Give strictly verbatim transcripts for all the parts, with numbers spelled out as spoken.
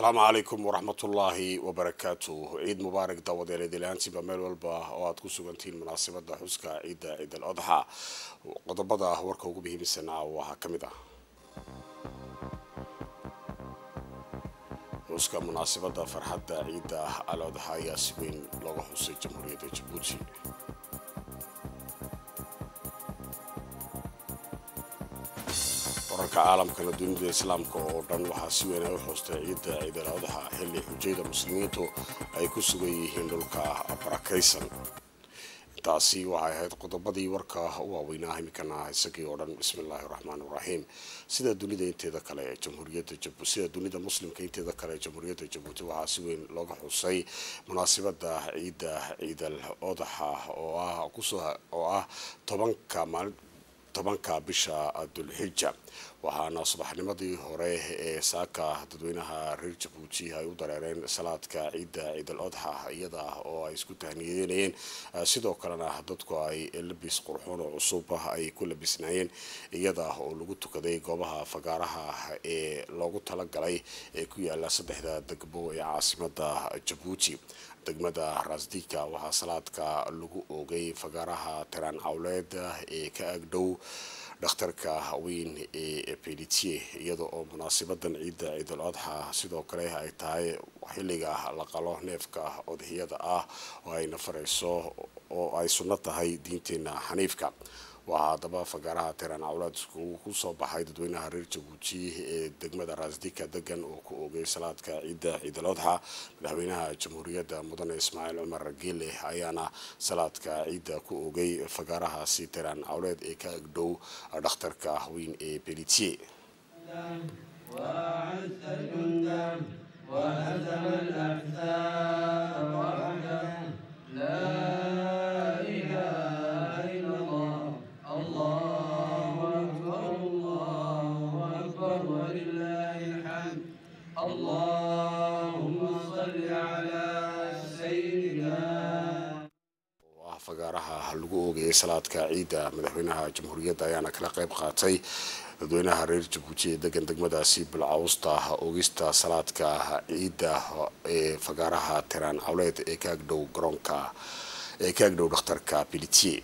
السلام عليكم ورحمة الله وبركاته. عيد مبارك داود يا ليدي لانتي بميل والبا وادكو سوغنتين مناسبة حسكا عيد عيد الأضحى قضبضا وركا وقبه بسنة وهكمدا حسكا مناسبة فرحة عيد الأضحى يا سوين لغة حسي جمهورية جيبوتي. wararka caalamkana dunida islaamka oo dhan waxaa si weyn u xoostay ciidda ciid al-adha xilli xujayda muslimiintu ay ku sugan yihiin dhulka barakaysan. taasi waxay ahayd qodobadii warka u waaweynaa imikana isagii oo dhan. bismillaahi raxmaani raxiim. sida dunida inteeda kale ee jamhuuriyadda jabuuti sida dunida muslimka inteeda kale ee jamhuuriyadda jabuuti waxaa si weyn looga xusay munaasabada ciidda ciid al-adha oo ah kusoo oo ah tobanka maalin tobanka bisha dulxija waxaana subaxnimadii hore ee saaka dadweynaha reer jabuuti ay u dareereen salaadka ciidda ciid al-adha iyada oo ay isku tahniyadeynayeen sidoo kalena dadku ay labis qurxoon oo cusub ay ku labisnaayeen iyada oo lagu tukaday goobaha fagaaraha ee loogu talagalay ee ku yaala saddexda degmo ee caasimada jabuuti. degmada rasdika waxaa salaadka lagu oogay fagaaraha tiraan cawleed ee ka agdhow dhakhtarka weyn ee Pelletier iyada oo munaasabadan ciidda ciid al-adha sidoo kale ay tahay xilliga la qalo neefka udhiyada ah oo ay nafarayso oo ay sunno tahay diinteena xaniifka. waxaa daba fagaaraha tiraan cawleed ku soo baxay dadweynaha reer jabuuti ee degmada rasdika degan oo ku oogay salaadka ciidda ciid al-adha. madaxweynaha jamhuuriyadda mudane ismaaciil cumar geele ayaana salaadka ciidda ku oogay fagaarahaasi tiraan cawleed ee ka agdhow dhakhtarka weyn ee Pelletier. fagaaraha lagu oogay salaadka ciidda madaxweynaha jamhuuriyadda ayaana kala qayb qaatay dadweynaha reer jabuuti ee degan degmadaasi bilcawsta oogista salaadka ciidda ee fagaaraha tiraan cawleed ee ka agdhow garoonka ee ka agdhow dhakhtarka Pelletier.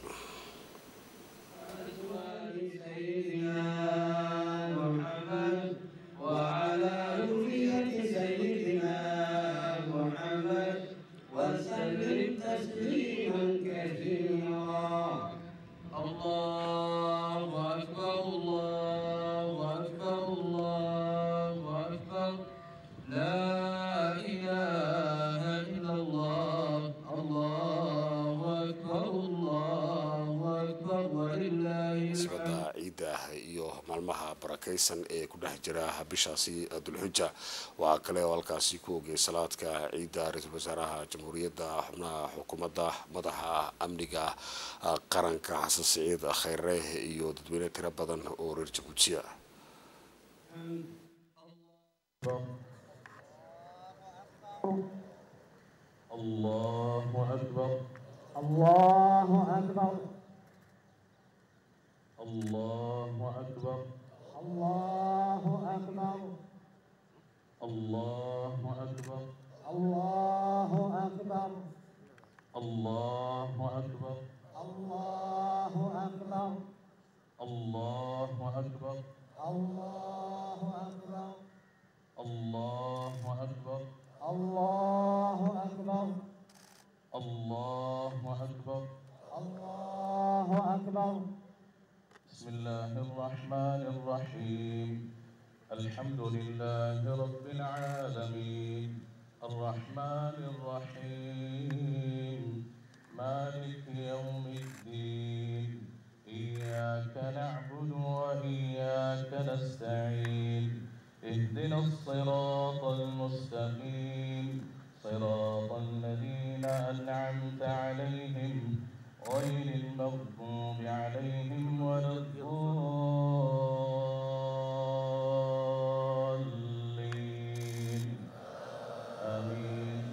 iyo maalmaha barakaysan ee ku dhex jira bishaasi dulxija waxaa kale oo halkaasi ku oogay salaadka ciidda ra-iisul wasaaraha jamhuuriyadda xubnaha xukuumadda madaxa amniga qaranka xasan siciid khayre iyo dadweyne tiro badan oo reer jabuuti ah. Allahu akbar Allahu akbar الله أكبر الله أكبر الله أكبر الله أكبر الله أكبر الله أكبر الله أكبر الله أكبر الله أكبر الله أكبر الله أكبر الله أكبر. بسم الله الرحمن الرحيم. الحمد لله رب العالمين الرحمن الرحيم مالك يوم الدين إياك نعبد وإياك نستعين اهدنا الصراط المستقيم صراط الذين أنعمت عليهم غير المغضوب عليهم ولا الضالين آمين.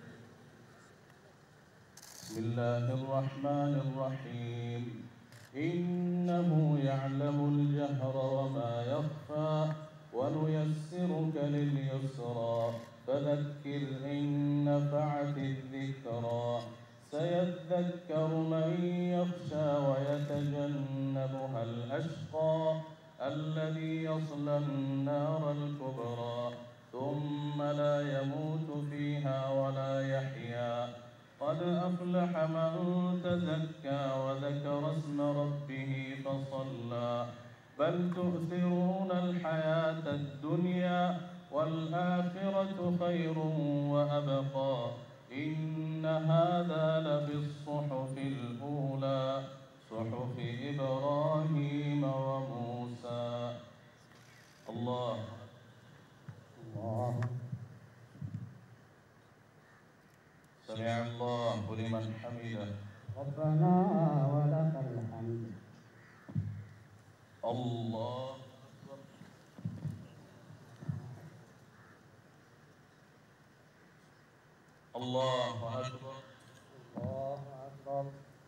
بسم الله الرحمن الرحيم. إنه يعلم الجهر وما يخفى ونيسرك لليسرى فذكر إن نفعت الذكرى سيذكر من يخشى ويتجنبها الأشقى الذي يصلى النار الكبرى ثم لا يموت فيها ولا يحيا قد أفلح من تزكى وذكر اسم ربه فصلى بل تؤثرون الحياة الدنيا والآخرة خير وأبقى إن هذا لفي الصحف الأولى صحف إبراهيم وموسى. الله الله سمع الله لمن حمده. ربنا ولك الحمد. الله الله أكبر. الله أكبر.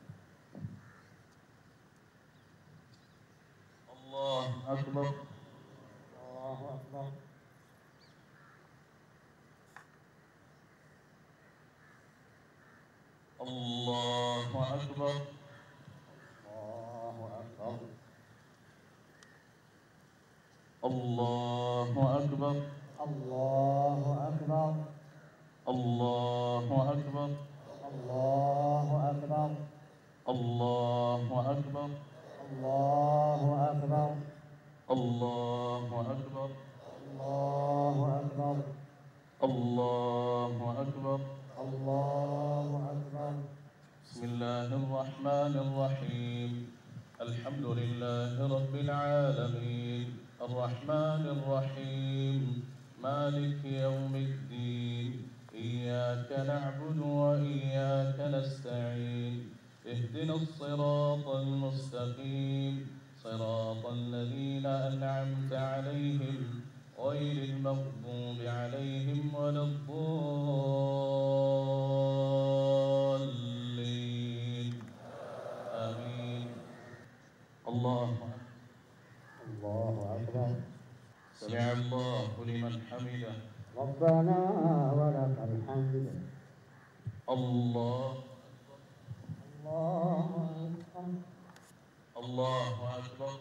الله أكبر. الله أكبر. الله أكبر. الله أكبر. الله أكبر. الله أكبر. الله أكبر. الله أكبر. الله أكبر. الله أكبر. الله أكبر. الله أكبر. الله أكبر. بسم الله الرحمن الرحيم. الحمد لله رب العالمين الرحمن الرحيم مالك يوم الدين إياك نعبد وإياك نستعين اهدنا الصراط المستقيم صراط الذين أنعمت عليهم غير المغضوب عليهم ولا الضالين آمين. الله الله أكبر. سمع الله لمن حمده. ربنا ولك الحمد. الله الله أكبر. الله أكبر.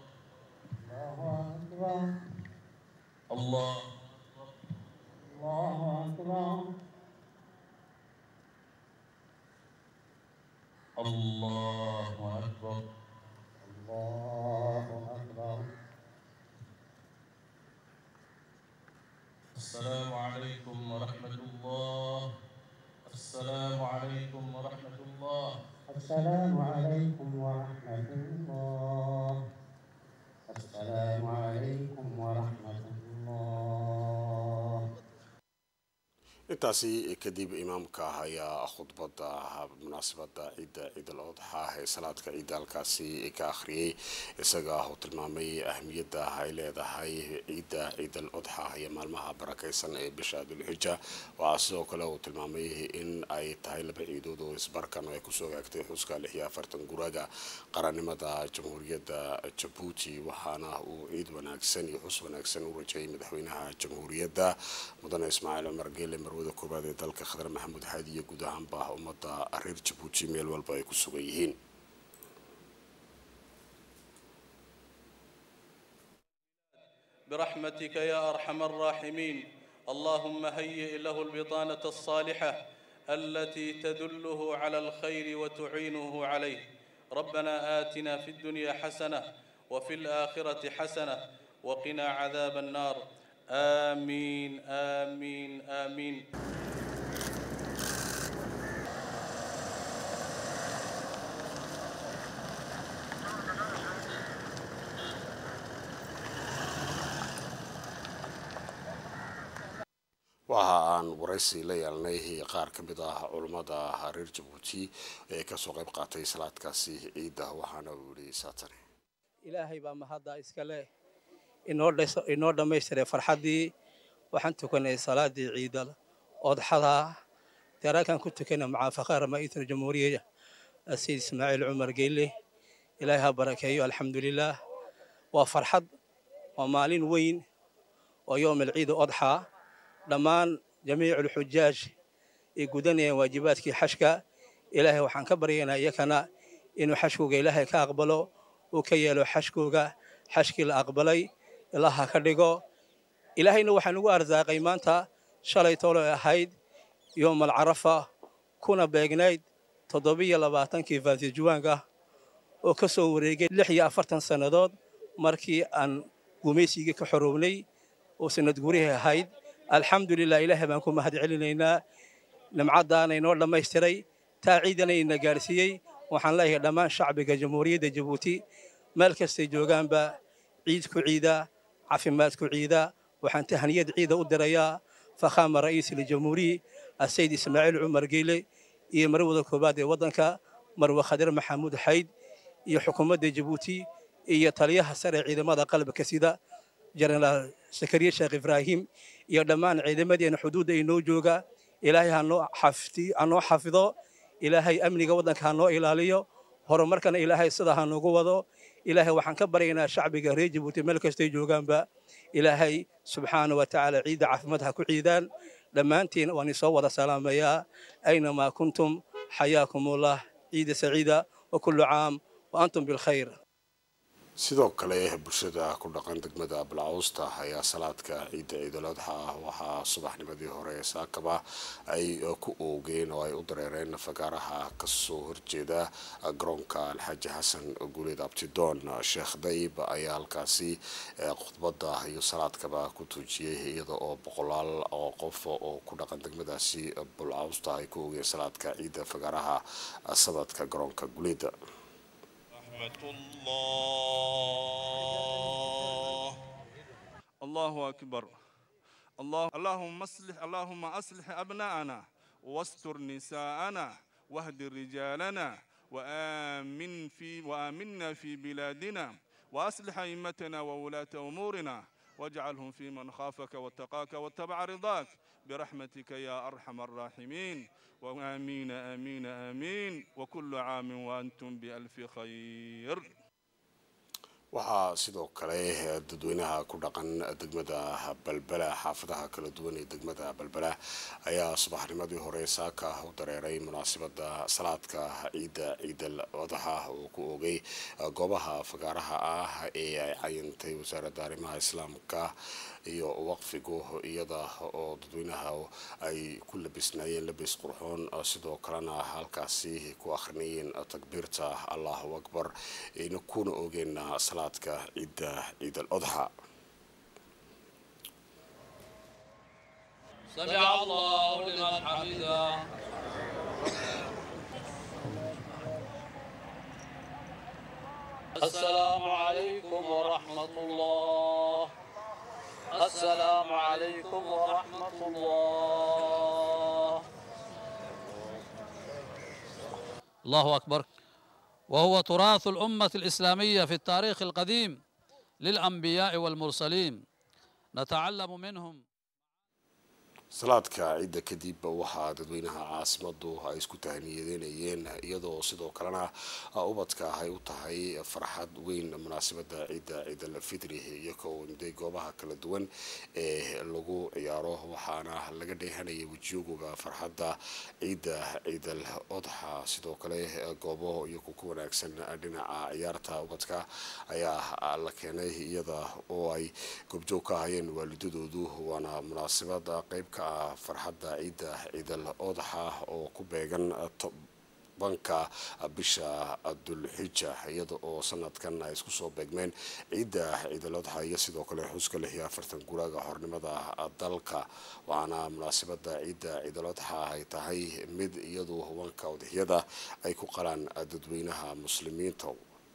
الله أكبر. الله أكبر. الله أكبر. الله أكبر. السلام عليكم ورحمة الله. السلام عليكم ورحمة الله. السلام عليكم ورحمة الله. السلام عليكم ورحمة الله. intaasi kadib imaamka ayaa khudbada munaasabada ciida ciidal adxa ee salaadka ciida halkaasi ka akhriyay isaga oo tilmaamay ahmiyada ay leedahay ciida ciidal adxa iyo maalmaha barakeysan ee bisha Dhulhijja. waxaa sidoo kale uu tilmaamay in ay tahay laba ciidood oo isbarkan ay kusoo gaagtay xuska lix iyo afartan guraga qarannimada jamhuuriyadda Djibouti waxaana uu ciid wanaagsan iyo xus wanaagsan u rajayay madaxweynaha jamhuuriyadda mudane Ismaaciil Cumar Geele marwada koobaad ee dalka Khadar Maxamuud Haadi iyo guud ahaanba ummadda reer Djibouti meel walba ay ku sugan yihiin. برحمتك يا أرحم الراحمين اللهم هيئ له البطانة الصالحة التي تدله على الخير وتعينه عليه. ربنا آتنا في الدنيا حسنة وفي الآخرة حسنة وقنا عذاب النار. آمين آمين آمين. waxa aan waraysi la yeelnay qaar ka mid ah culimada reer Djibouti ee ka soo qayb qaatay salaadkaasi ciida waxaana uu yiri saatane ilaahay baa mahadda iska leh inoo dhayso inoo dhameystiray farxadii waxaan tukanay salaadii ciidal odxada tarakan ku tukanay mucaafaqada ramaaytul jamhuuriyadda asiid Ismaaciil Cumar Geele ilaahay ha barakeeyo alxamdulillaah waa farxad waa maalin weyn oo yoom ciid odxa dhamaan jamiicu alxujaaj ay gudanayaan waajibaadkii xashka ilaahay waxaan ka baryaynaa iyakana inuu xashkooga ilaahay ka aqbalo uu ka yeelo xashkooga xashkii la aqbalay ilaha ka dhigo ilaahayna waxaan ugu arsaaqay maanta shalay toolo ahayd yoom alcarafa kuna beegnayd toddobiyo labaatankii faatijuwaanka oo ka soo wareegay lix iyo afartan sannadood markii aan gumaysigii ka xorownay oo sanad gurihii ahayd alxamdulilah ilaahay baan ku mahad celinaynaa nimcaddaana inoo dhammaystiray taa ciidana ina gaarsiiyey waxaan leeyahay dhammaan shacbiga jamhuuriyadda jabuuti meel kastay joogaanba ciid ku ciida caafimaad ku ciida waxaan tahaniyad ciida u dirayaa fakhaama ra'iisi ljamhuuriy asayid ismaaciil cumar geyle iyo marwada koobaad ee waddanka marwe khadir maxamuud xayd iyo xukuumadda jabuuti iyo taliyaha sare ciidamada qalabka sida jenaraal sakariye sheekh ibraahim iyo dhammaan ciidamadeena xuduudda inoo jooga ilaahay hanoo xafido ilaahay amniga waddanka hanoo ilaaliyo horumarkana ilaahay sida hanoogu wado ilaahay waxaan ka baryaynaa shacbiga reer jabuuti meel kastay joogaanba ilaahay subxaana wa tacaala ciidda caafimaad ha ku ciidaan dhammaantiin waan isoo wada salaamayaa aynamaa kuntum xayaakumullah ciida saciida wa kullu caam wa antum bilkhayr sidoo kale bulshada ku dhaqan degmada balcawsta ayaa salaadka ciidda ciidul adxa waxaa subaxnimadii hore saakaba ay ku oogeen oo ay u dareereen fagaaraha kasoo horjeeda garoonka alxaaji xasan guuleed abtidoon sheekh dayib ayaa halkaasi khudbada iyo salaadkaba ku tuujiyey iyada oo boqolaal oo qof oo ku dhaqan degmadaasi balcawsta ay ku oogeen salaadka ciidda fagaaraha sabadka garoonka guuleeda. الله الله أكبر الله اللهم أصلح اللهم أصلح أبناءنا واستر نساءنا واهد رجالنا وآمن في وآمنا في بلادنا وأصلح أئمتنا وولاة أمورنا واجعلهم في من خافك واتقاك واتبع رضاك برحمتك يا أرحم الراحمين وآمين آمين آمين وكل عام وأنتم بألف خير. waxaa sidoo kale dadweynaha ku dhaqan degmada balbala xaafadaha kala duwan ee degmada balbala ayaa subaxnimadii hore saaka u dareeray munaasabada salaadka ciidda ciidal adxa oo ku oogay goobaha fagaaraha ah ee ay cayintay wasaaradda arrimaha islaamka iyo waqfigu iyada oo dadweynaha ay ku labisnaayeen labis qurxoon sidoo kalena halkaasi ku akhrinayeen takbiirta allahu akbar ayna kuna oogeen salaadka ciidda ciidal adxa. سمع الله لمن حمده. السلام عليكم ورحمة الله. السلام عليكم ورحمة الله. الله أكبر. وهو تراث الأمة الإسلامية في التاريخ القديم للأنبياء والمرسلين نتعلم منهم. salaadka ciidda kadib waxaa dadweynaha caasimadu ay isku tahniyadeynayeen iyadoo sidoo kalena ubadka ay u tahay farxad weyn munaasabada ciidda ciidal fitri iyagoo inday goobaha kala duwan ee lagu ciyaaro waxaana laga dheehanayay wejiyogooga farxadda ciidda ciidal adxa. sidoo kale goobo iyagu ku wanaagsan dhinaca ciyaarta ubadka ayaa la keenay iyada oo ay goobjoog ka hayeen waalidadoodu waana munaasabada qayb farxadda ciidda ciidal adxa oo ku beegan tobanka bisha dulxija iyada oo sanadkan ay isku soo beegmeen ciidda ciidal adxa iyo sidoo kale xuska lix iyo afartan guraaga xornimada dalka waxaana munaasabada ciidda ciidal adxa ay tahay mid iyadu hubanka udixyada ay ku qalaan dadweynaha muslimiinta.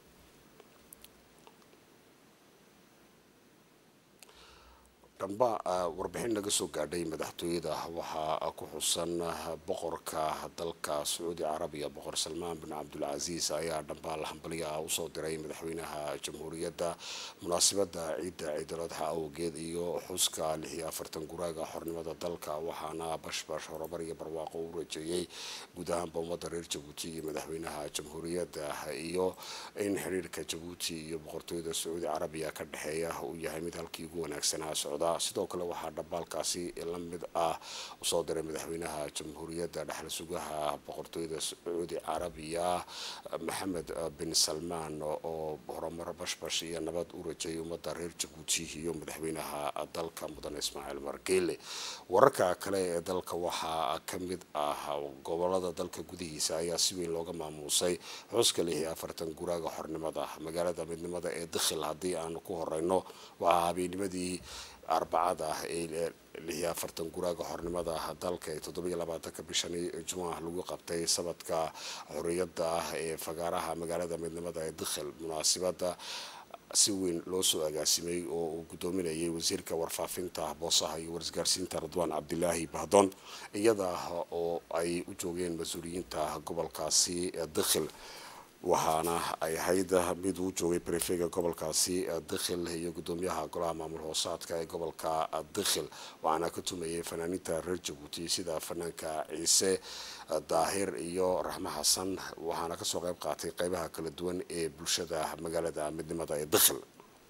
dhanba warbixin laga soo gaadhay madaxtooyada waxaa ku xusan boqorka dalka sacuudi carabiya boqor salmaan bin cabdulcasiis ayaa dhanbaal hambaliya usoo diray madaxweynaha jamhuuriyadda munaasabada ciidda ciidal adxa awgeed iyo xuska lix iyo afartan guraaga xornimada dalka waxaana bashbash horumar iyo barwaaqo u rajeeyey guud ahaanba ummadda reer jabuuti iyo madaxweynaha jamhuuriyadda iyo in xiriirka jabuuti iyo boqortooyada sacuudi carabiya ka dhexeeya uu yahay mid halkii ugu wanaagsanaa socda nabadda. Sidoo kale waxaa dhabaalkaasi la mid ah usoo diray madaxweynaha jamhuuriyadda dhexal sugaha boqortooyada sacuudi carabiya maxamed bin salmaan oo horumar bashbash iyo nabad u rajayay ummadda reer jabuuti iyo madaxweynaha dalka mudane ismaaciil margeele. wararka kale ee dalka waxaa ka mid ah gobolada dalka gudihiisa ayaa si weyn looga maamuusay xuska lix iyo afartan guraaga xornimada magaalada midnimada ee dakhil. haddii aan ku horeyno waxaa habeennimadii arbacada ee lix iyo afartan guraaga xornimada dalka ee toddoba iyo labaatanka bishani jumcaha lagu qabtay sabadka xorriyadda ee fagaaraha magaalada midnimada ee dakhil. munaasabada si weyn loo soo agaasimay oo uu gudoominayay wasiirka warfaafinta boosaha iyo warisgaarsiinta Ridwaan Cabdilaahi Bahdoon iyada oo ay u joogeen mas-uuliyiinta gobolkaasi dakhil. waxaana ay ahayd mid uu joogay prefega gobolkaasi dakhil iyo gudoomiyaha golaha maamul hoosaadka ee gobolka dakhil. waxaana ka tumayay fanaaniinta reer jabuuti sida fanaanka ciise daahir iyo raxmo xasan. waxaana kasoo qayb qaatay qaybaha kala duwan ee bulshada magaalada midnimada ee dakhil.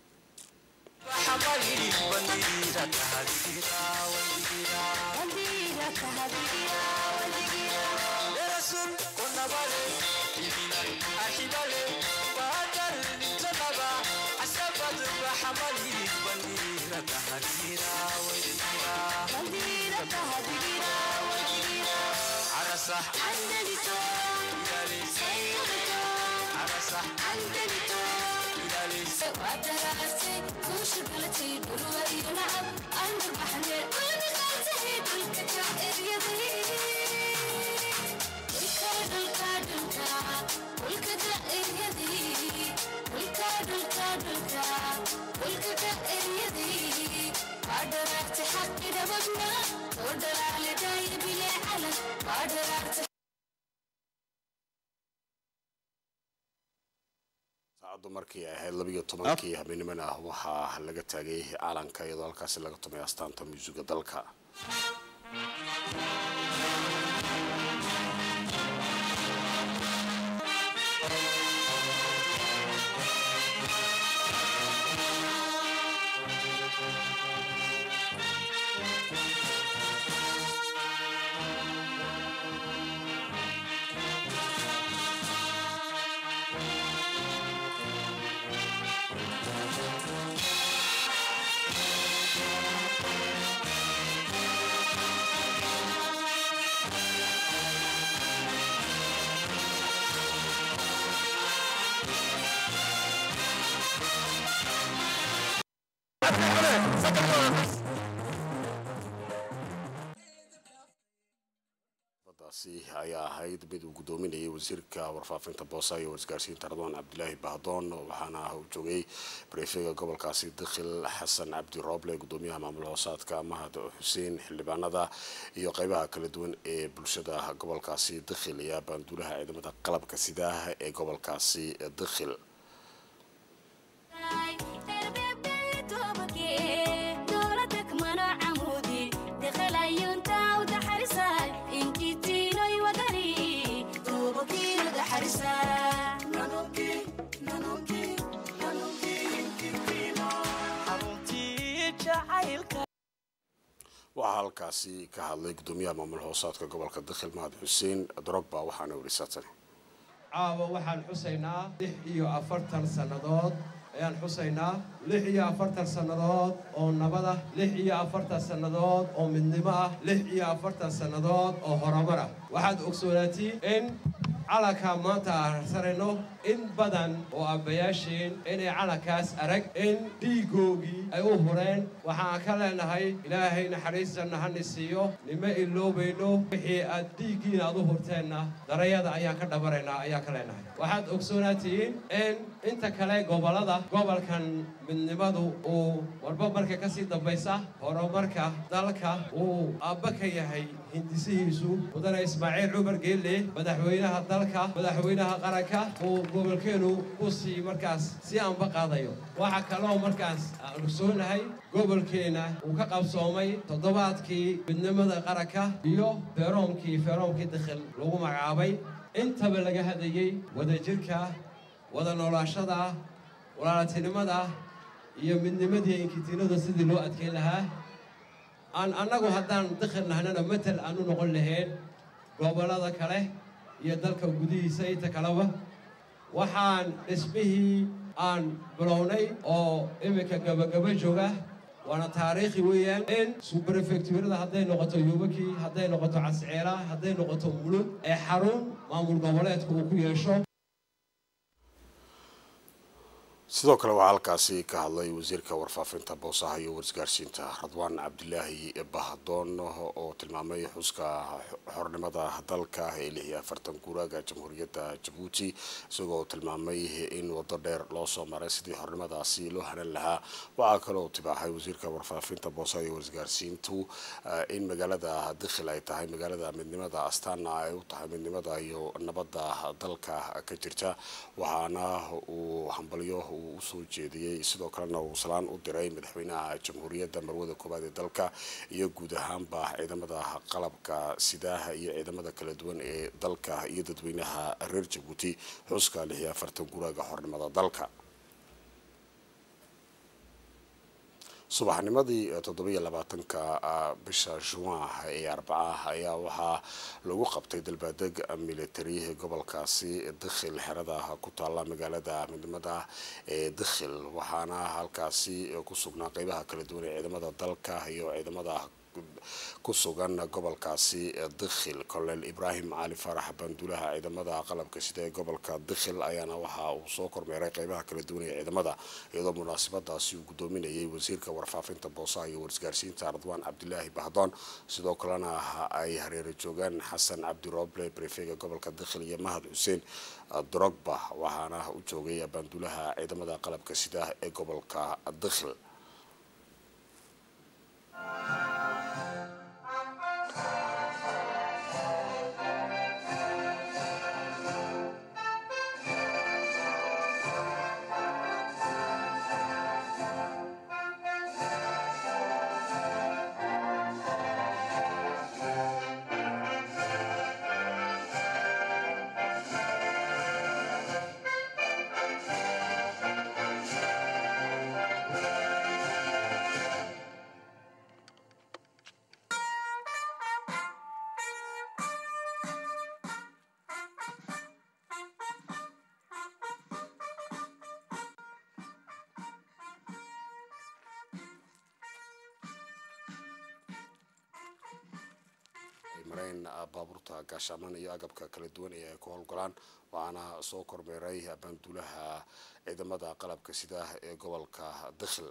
saacadu markii ay ahayd laba iyo tobankii habeenimana waxaa laga taagay calanka iyadoo halkaasi laga tumay astaanta muusiga dalka. taasi ayaa ahayd mid uu gudoominayay wasiirka warfaafinta boosaha iyo warisgaarsiinta Ridwaan Cabdilaahi Bahdoon. waxaana uu joogay prefega gobolkaasi dakhil xasan cabdi rooble gudoomiyaha maamul hoosaadka mahad xuseen xildhibaanada iyo qaybaha kala duwan ee bulshada gobolkaasi dakhil iyo baanduulaha ciidamada qalabka sida ee gobolkaasi dakhil. waxaa halkaasi ka hadlay gudoomiyaha maamul hoosaadka gobolka dakhil mahad xuseen drogba waxaana warisaatay caawa waxaan xusaynaa lix iyo afartan sannadood ayaan xusaynaa lix iyo afartan sannadood oo nabad ah lix iyo afartan sannadood oo midnimo ah lix iyo afartan sannadood oo horumar ah. waxaad ogsoonaatay in calanka maanta arsarayno in badan oo aabbayaasheen inay calankaas arag in dhiigoogii ay u hureen. waxaan ka leenahay ilaahay naxariistanna hana siiyo nima iloobayno wixii aad dhiiggiina aad u hurteenna darayada ayaan ka dhabaraynaa ayaan ka leenahay. waxaad ogsoonaatihiin in inta kale gobolada gobolkan midnimadu uu warba marka ka sii dambaysa horumarka dalka uu aabba ka yahay hindisihiisu mudane ismaaciil cumar geelle madaxweynaha dalka madaxweynaha qaranka uu gobolkeenu u sii markaas si aanba qaadayo. waxa kaloo markaas aan ogsoonahay gobolkeena uu ka qabsoomay toddobaadkii midnimada qaranka iyo feeroomkii feeroomkii dakhil lagu magacaabay. intaba laga hadlayay wadajirka wada noolaashada walaaltinimada iyo midnimadii inkitiinada sidii loo adkeyn lahaa aan annagu haddaan dakhil nahnana matal aanu noqon lahayn gobollada kale iyo dalka gudihiisa inta kaleba waxaan dhismihii aan bilownay oo iminka gabagaba jooga waana taariikhi weeyaan in subrefecturada hadday noqoto yubaki hadday noqoto casceela hadday noqoto mulud ee xarun maamul goboleedka uu ku yeesho. sidoo kale waxaa halkaasi ka hadlay wasiirka warfaafinta boosaha iyo warisgaarsiinta Radwaan Cabdilaahi Bahdoon oo tilmaamay xuska xornimada dalka ee lix iyo afartan guuraaga jamhuuriyadda Jabuuti isagoo tilmaamay in wado dheer loo soo maray sidii xornimadaasi loo hanan lahaa. waxaa kale oo tibaaxay wasiirka warfaafinta boosaha iyo warisgaarsiintu in magaalada Dakhil ay tahay magaalada midnimada astaana ay u tahay midnimada iyo nabadda dalka ka jirta waxaana uu hambalyo uu soo jeediyay sidoo kalena uu salaan u diray madaxweynaha jamhuuriyadda marwada koobaad ee dalka iyo guud ahaanba ciidamada qalabka sidaha iyo ciidamada kala duwan ee dalka iyo dadweynaha reer Jabuuti xuska lix iyo afartan guuraaga xornimada dalka. subaxnimadii toddoba iyo labaatanka bisha Juun ee Arbacaha ayaa waxaa lagu qabtay dalbaadeg military gobolkaasi Dakhil xerada ku taala magaalada midnimada ee Dakhil waxaana halkaasi ku sugnaa qaybaha kala duwan ee ciidamada dalka iyo ciidamada ku sugan gobolkaasi Dakhil. Colonel Ibrahim Ali Farax Bandulaha ciidamada qalabka sida ee gobolka Dakhil ayaana waxa uu soo kormeeray qaybaha kala duwan ee ciidamada iyadoo munaasabadaasi uu gudoominayay wasiirka warfaafinta boosaha iyo warisgaarsiinta Radwaan Cabdilaahi Bahdoon sidoo kalena ay hareer joogaan Xasan Cabdi Roble prefega gobolka Dakhil iyo Mahad Xuseen Drogba waxaana u joogay Bandulaha ciidamada qalabka sida ee gobolka Dakhil. mareen baabuurta gaashaman iyo agabka kala duwan ee ay ku howlgalaan waxaana soo kormeeray Bandulaha ciidamada qalabka sida ee gobolka Dakhil.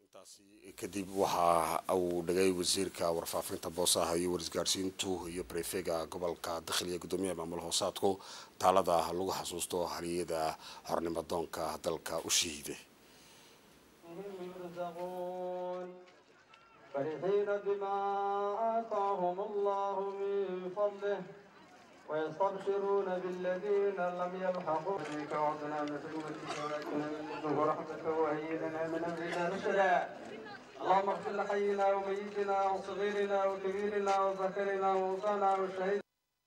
intaasi kadib waxa uu dhagay wasiirka warfaafinta boosaha iyo warisgaarsiintu iyo prefega gobolka dakhliga gudoomiyaha maamul hoosaadku taalada lagu xasuusto hariyada xornimo doonka dalka u shahiiday فرحين بما آتاهم الله من فضله ويستبشرون بالذين لم يلحقوا بك وعدنا من خدمتك ولكن من لدنك رحمة وهيئ لنا من أمرنا رشدا اللهم اغفر لحينا وميتنا وصغيرنا وكبيرنا وذكرنا وانثانا وشهيد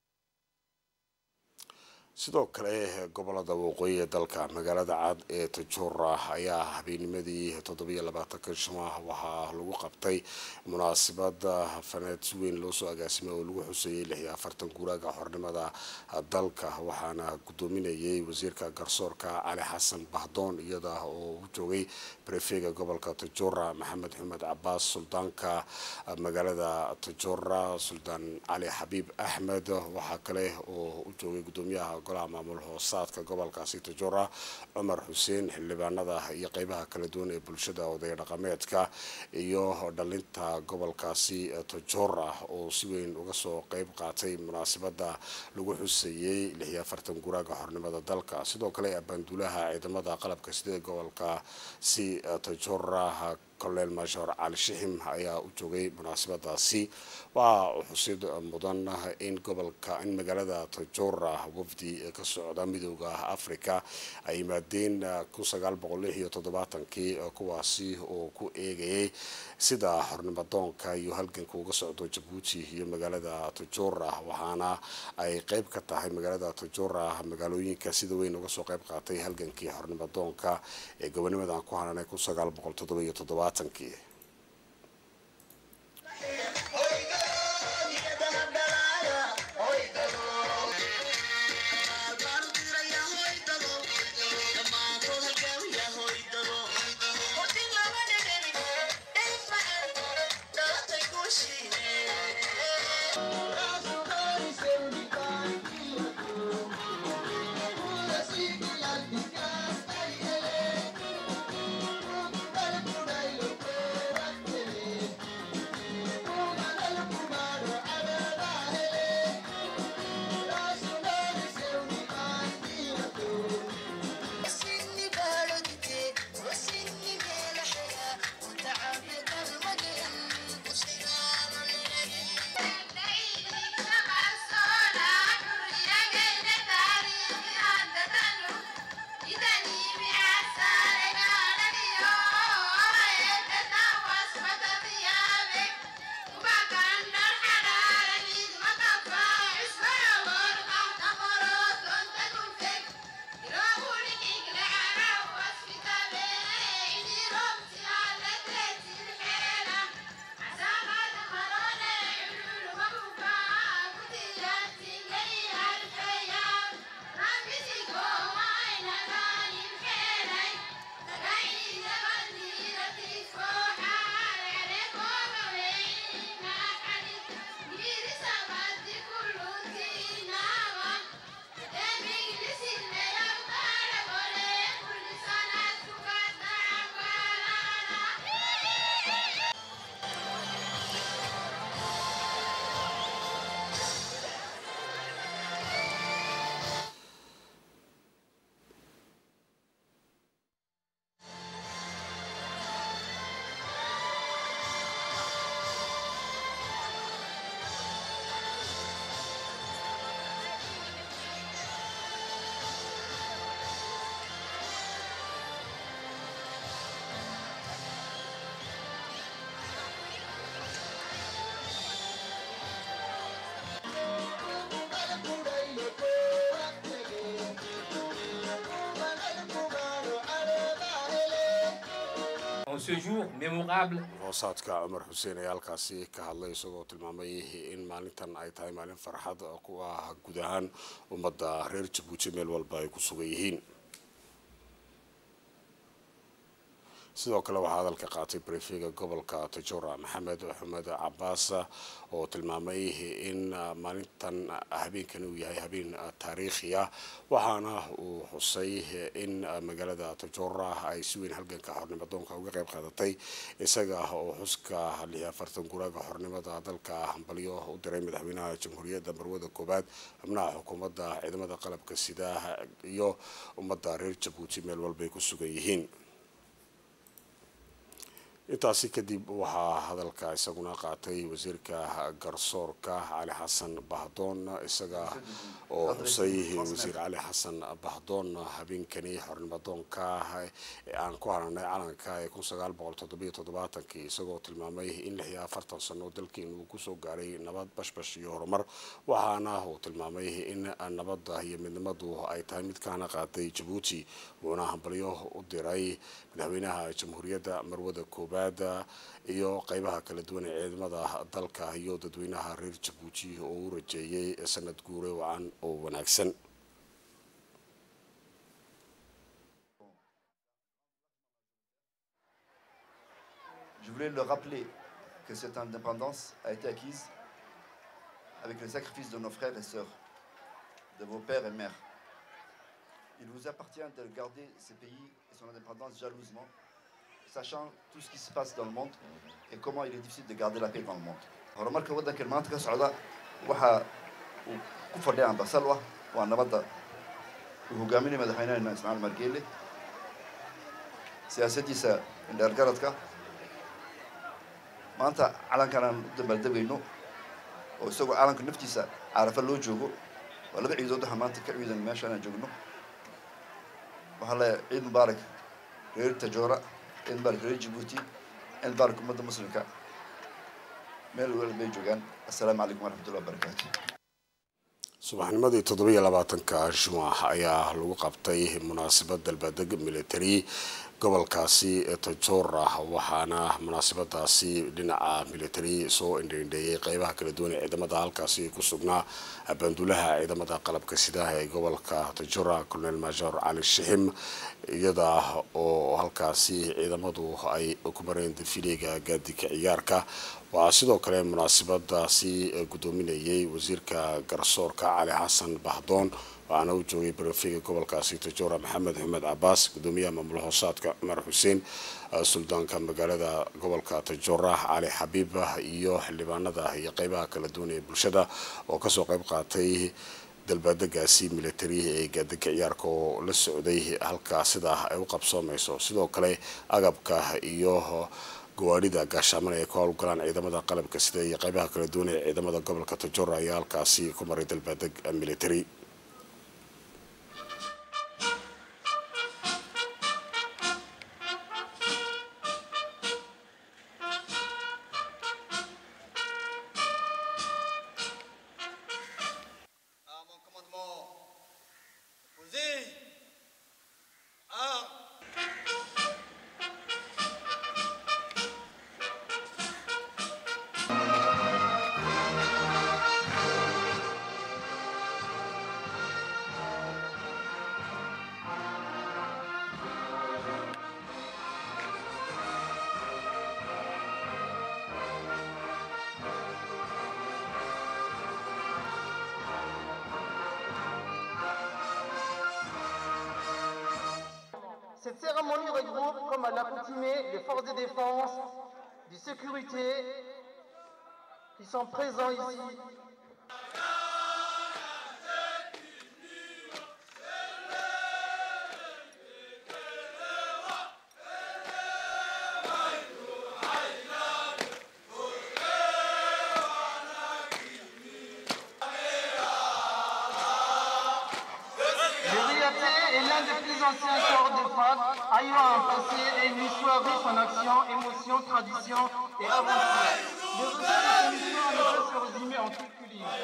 sidoo kale gobolada waqooyi ee dalka magaalada cad ee Tajoora ayaa habeennimadii toddoba iyo labaatanka Shamaah waxaa lagu qabtay munaasabada faneed weyn loo soo agaasimay oo lagu xuseeyay lix iyo afartan guuraaga xornimada dalka waxaana gudoominayay wasiirka garsoorka Cali Xasan Bahdoon iyada oo uu joogay prefega gobolka Tajoora Maxamed Xamed Cabbaas suldaanka magaalada Tajoora Suldaan Cali Xabiib Axmed waxa kale oo uu joogay gudoomiyaha maamul hoosaadka gobolkaasi Tajoora Cumar Xuseen xildhibaanada iyo qaybaha kala duwan ee bulshada odaya dhaqameedka iyo dhalinta gobolkaasi Tajoora oo si weyn uga soo qayb qaatay munaasabada lagu xuseeyay lix iyo afartan guuraaga xornimada dalka sidoo kale abandulaha ciidamada qalabka sida gobolka si Tajoora kolonel Major Cali Shixim ayaa u joogay munaasabadaasi waa xusid mudan in gobolka in magaalada Tajoora wafdi ka socda midowga Afrika ay yimaadeen kun sagaal boqol lix iyo toddobaatankii kuwaasi oo ku eegayay sida xornimo doonka iyo halganka uga socdo Djibouti iyo magaalada Tajoora waxaana ay qayb ka tahay magaalada Tajoora magaalooyinka sida weyn uga soo qayb qaatay halgankii xornimo doonka ee gobonnimadan ku hananay kun sagaal boqol toddoba iyo toddobaatankii ce jour mémorable. hoosaadka Cumar Xuseen ayaa halkaasi ka hadlay isagoo tilmaamay in maalintan ay tahay maalin farxad ku ah guud ahaan ummadda reer Djibouti meel walba ay ku sugan yihiin sidoo kale waxaa hadalka qaatay briefiga gobolka Tajora Maxamed Axmed Cabaas oo tilmaamay in maalintan habeenkan uu yahay habeen taariikhi ah waxaana uu xusay in magaalada Tajora ay si weyn halganka xornimadoonka uga qayb qaadatay isaga oo xuska lix iyo afartan guraaga xornimada dalka hambalyo u diray madaxweynaha jamhuuriyadda marwada koobaad xubnaha xukuumadda ciidamada qalabka sida iyo ummadda reer Jabuuti meel walba ay ku sugan yihiin. intaasi kadib waxaa hadalka isaguna qaatay wasiirka garsoorka Cali Xasan Bahdoon isaga oo xusay wasiir Cali Xasan Bahdoon habeenkani xornimadoonka ee aan ku haranay calanka ee kun sagaal boqol toddoba iyo toddobaatan isagoo tilmaamay in lix iyo afartan sano dalkeenu uu ku soo gaaray nabad bashbash iyo horumar waxaana uu tilmaamay in nabadda iyo midnimadu ay tahay mid kaana qaatay Jabuuti wuuna hambalyo u diray madaxweynaha jamhuuriyadda marwada koobaad iyo qaybaha kala duwan ee ciidamada dalka iyo dadweynaha reer Jabuuti oo u rajeeyay sanad guure wacan oo wanaagsan. Je voulais le rappeler que cette indépendance a été acquise avec le sacrifice de nos frères et sœurs, de vos pères et mères. Il vous appartient de garder ce pays et son indépendance jalousement, sachant tout ce qui se passe dans le monde et comment il est difficile de garder la paix dans le monde. horumarka waddanka maanta ka socda waxa uu ku fadhiyaa basalwa waa nabadda uu hogaaminaya madaxweynaha Ismaaciil Margeele siyaasadiisa indhaar garadka maanta calankan aan u dabaaldegayno oo isagoo calanka naftiisa caarafa loo joogo waa laba ciidood waxa maanta ka ciidan meesha aan joogno waxaa la ciid mubaarak reer Tajora in baalka reer Jabuuti in baalka ummadda muslimka meel walba ay joogaan. Assalaamu calaykum waraxmatullaahi wabarakaatuh. subaxnimadii toddoba iyo labaatanka Jumaac ayaa lagu qabtay munaasabad dalbaadeg military gobolkaasi Tajora waxaana munaasabadaasi dhinaca military soo indheeyay qaybaha kala duwan ee ciidamada halkaasi ku sugnaa bandulaha ciidamada qalabka sida ee gobolka Tajora Colonel Major Ali Shihim iyada oo halkaasi ciidamadu ay ku mareen defiliga gaadiga ciyaarka waxaa sidoo kale munaasabadaasi gudoominayay wasiirka garsoorka Cali Xasan Bahdoon waxaana uu joogay briefiga gobolkaasi Tajora Maxamed Axmed Cabaas gudoomiyaha maamul hoosaadka Umar Xuseen suldaanka magaalada gobolka Tajora Cali Xabiib iyo xildhibaanada iyo qaybaha kala duwan ee bulshada oo ka soo qayb qaatay dalbaadagaasi military ee gaadiga ciyaarka oo la socday halka sida ay u qabsoomayso sidoo kale agabka iyo gawaarida gaashaamada ee ku howlgalaan ciidamada qalabka sida iyo qaybaha kala duwan ee ciidamada gobolka Tajora ayaa halkaasi ku maray dalbaadeg military. Cette cérémonie regroupe, comme à l'accoutumée, les forces de défense, de sécurité qui sont présents ici. Est l'un des plus anciens corps de F A D, ayant un passé et une histoire riche en actions, émotions, traditions et aventures. Le reste de cette émission ne peut se résumer en quelques lignes.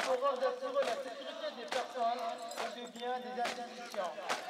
pour rôle d'assurer la sécurité des personnes et des biens des institutions.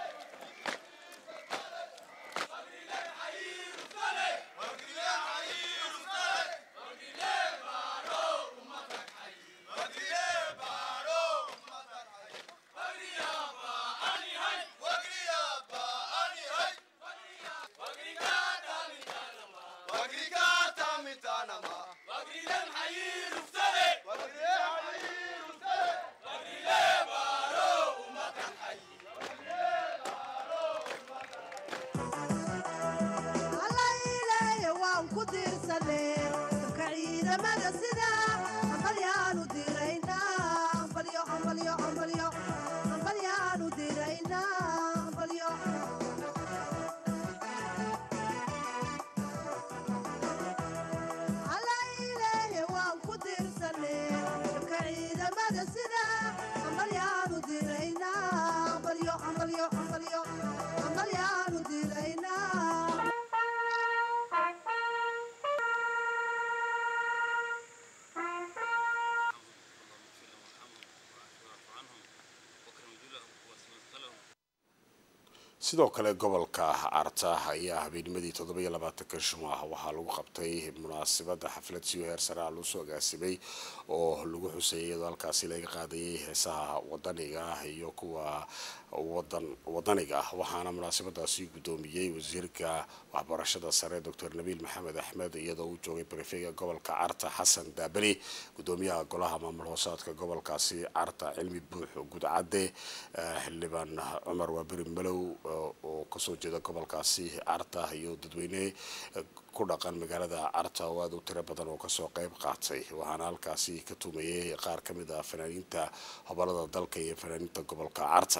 sidoo kale gobolka Carta ayaa habeennimadii toddoba iyo labaatanka Shumaah waxaa lagu qabtay munaasabada xaflad si heer sare ah loo soo agaasimay oo lagu xuseeyay iyadoo halkaasi laga qaadayay heesaha wadaniga iyo kuwa wadan wadaniga waxaana munaasabadaasi gudoomiyay wasiirka waxbarashada sare Doctor Nabil Maxamed Axmed iyadoo uu joogay prefega gobolka Carta Xasan Daabali gudoomiyaha golaha maamul hoosaadka gobolkaasi Carta Cilmi Buux Gudcade xildhibaan Cumar Waabiri Malow oo ka soo jeeda gobolkaasi Carta iyo dadweyne ku dhaqan magaalada Carta oo aad u tiro badan oo ka soo qayb qaatay waxaana halkaasi ka tumayay qaar ka mid ah fanaaniinta hobalada dalka iyo fanaaniinta gobolka Carta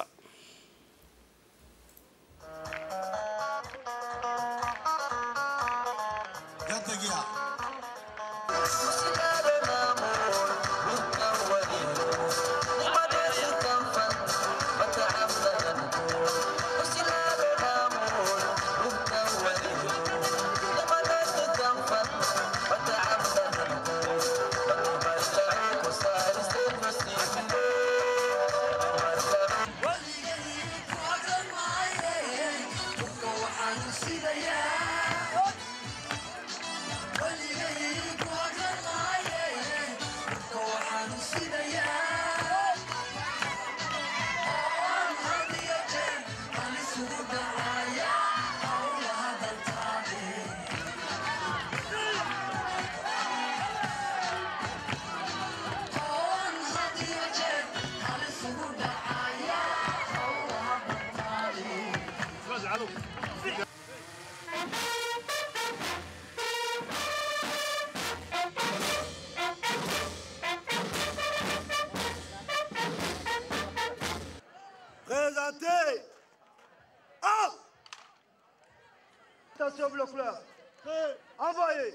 Présentez un. Attention bloc là. Envoyez.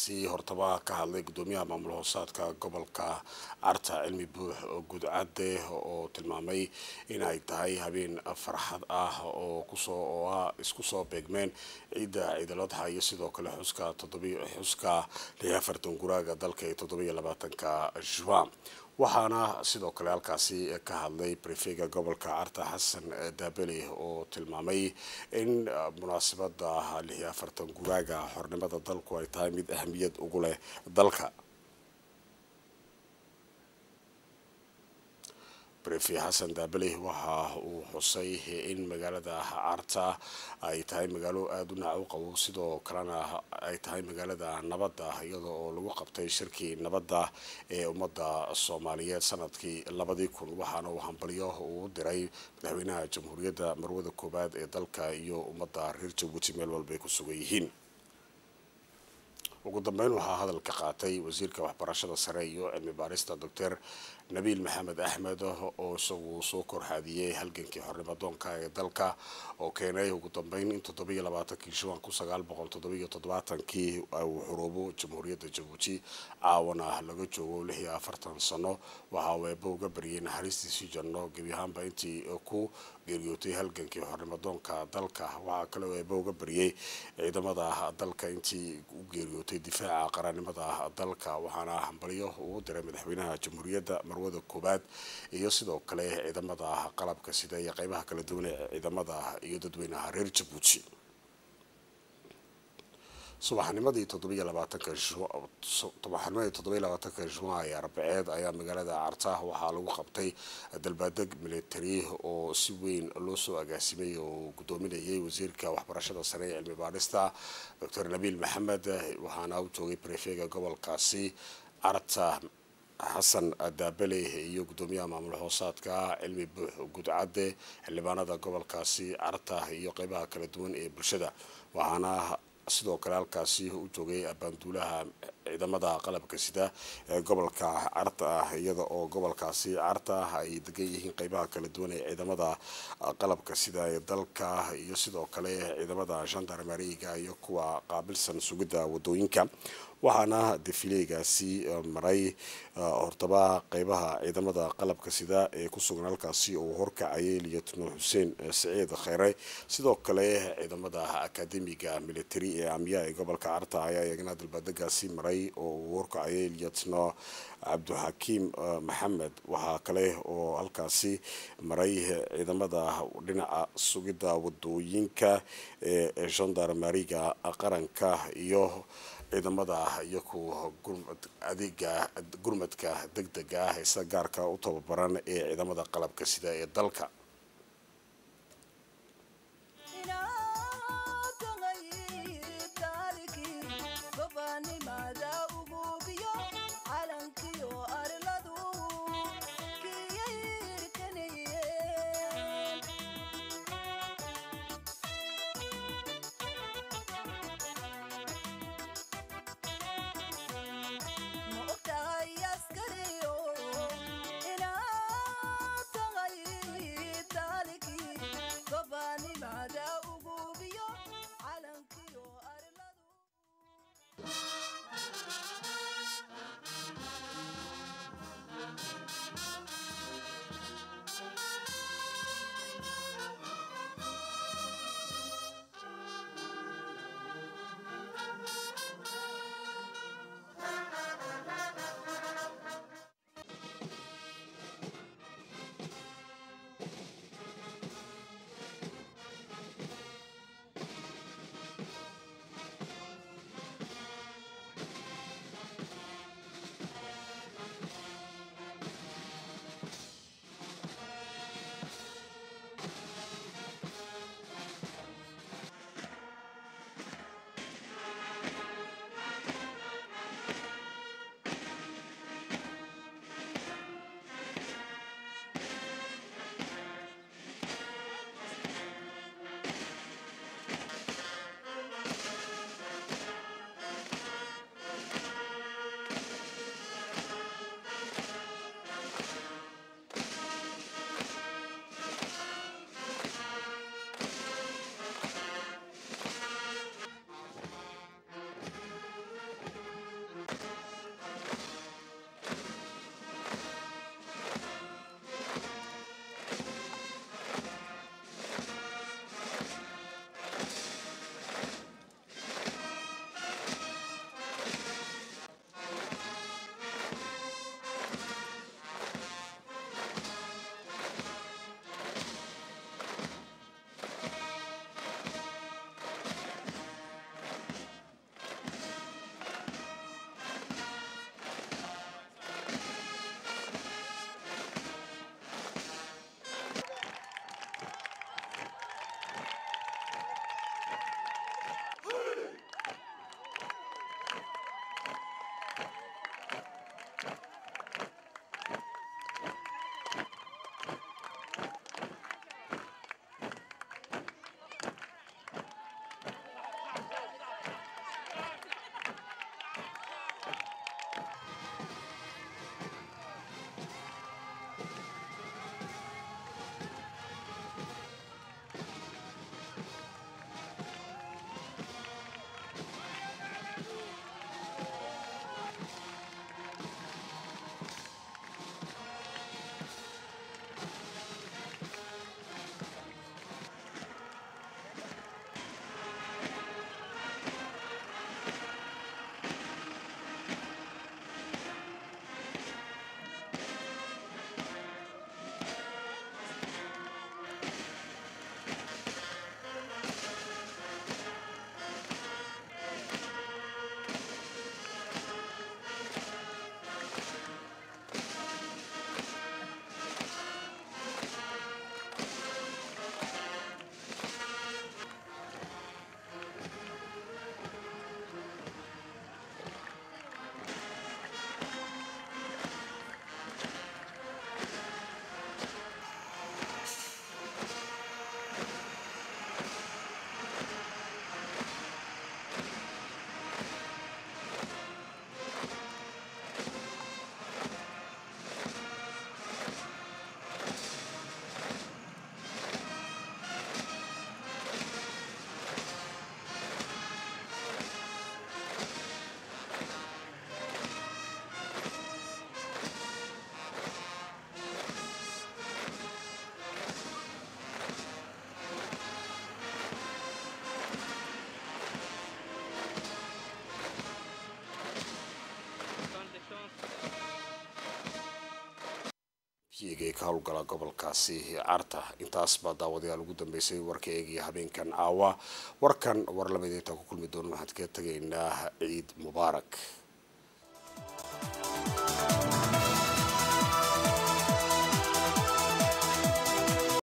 halkaasi hortaba ka hadlay gudoomiyaha maamul hoosaadka gobolka Carta Cilmi Buux oo Gudcade oo tilmaamay in ay tahay habeen farxad ah oo kusoo oo ah isku soo beegmeen ciida Ciidul Adha iyo sidoo kale xuska toddobiyo xuska lix iyo afartan guraaga dalka ee toddoba iyo labaatanka Juwan. waxaana sidoo kale halkaasi ka hadlay prefega gobolka Carta Xasan Daabele oo tilmaamay in munaasabada lix iyo afartan guraaga xornimada dalku ay tahay mid ahmiyad ugu leh dalka. Prefe Xasan Daabele waxa uu xusay in magaalada Carta ay tahay magaalo aad u naaw qabow sidoo kalena ay tahay magaalada nabadda iyadoo oo lagu qabtay shirkii nabadda ee ummadda Soomaaliyeed sanadkii labadii kun waxaana uu hambalyo u diray madaxweynaha jamhuuriyadda marwada koobaad ee dalka iyo ummadda reer Jabuuti meel walba ay ku sugan yihiin. ugu dambeyn waxaa hadalka qaatay wasiirka waxbarashada sare iyo cilmi baarista Doctor Nabil Maxamed Axmed oo isagu soo korxaadiyay halgankii xornimadoonka ee dalka oo keenay ugu dambeyn in toddoba iyo labaatankii Juwan kun sagaal boqol toddoba iyo toddobaatankii uu xoroobo jamhuuriyadda Jabuuti caawana laga joogo lix iyo afartan sano waxa uu eebbo uga baryay naxariistiisii janno gebi ahaanba intii ku geeriyootay halgankii xornimadoonka dalka. waxaa kale oo eebbo uga baryay ciidamada dalka intii u geeriyootay difaaca qarannimada dalka waxaana hambalyo uu diray madaxweynaha jamhuuriyadda marwada koobaad iyo sidoo kale ciidamada qalabka sida iyo qaybaha kala duwan ee ciidamada iyo dadweynaha reer Jabuuti. subaxnimadii toddoba iyo labaatanka Juwan ee Arbaceed ayaa magaalada Carta waxaa lagu qabtay dalbaadeg military oo si weyn loo soo agaasimay oo gudoominayay wasiirka waxbarashada sare ee cilmi baarista Doctor Nabil Maxamed waxaana uu joogay prefega gobolkaasi Carta Xasan Daabele iyo gudoomiyaha maamul hoosaadka Cilmi Buux Gudcade xildhibaanada gobolkaasi Carta iyo qaybaha kala duwan ee bulshada. waxaana sidoo kale halkaasi u joogay abaanduulaha ciidamada qalabka sida ee gobolka Carta iyada oo gobolkaasi Carta ay degan yihiin qaybaha kala duwan ee ciidamada qalabka sida ee dalka iyo sidoo kale ciidamada gendarmerie-ga iyo kuwa qaabilsan sugidda wadooyinka. waxaana defileegaasi maray hortaba qaybaha ciidamada qalabka sida ee ku sugan halkaasi oo horkacayay Lieutenant Hussein Saciid Khayre sidoo kale ciidamada akademiga military ee amniga ee gobolka Carta ayaa iyagana dalbaadagaasi maray oo horkacayay Lieutenant Abdulhakim Maxamed. waxaa kale oo halkaasi maray ciidamada dhinaca sugidda wadooyinka ee gendarmerie-ga qaranka iyo ciidamada iyo kuwa adeega gurmadka degdega ah ee gaarka u tababaran ee ciidamada qalabka sida ee dalka. iyagay ka howlgala gobolkaasi carta intaas baa daawadayaal ugu dambeysay warka eegaya habeenkan caawa warkan war lamid intaan ku kulmi doono waxaan kaga tegaynaa ciid mubaarak.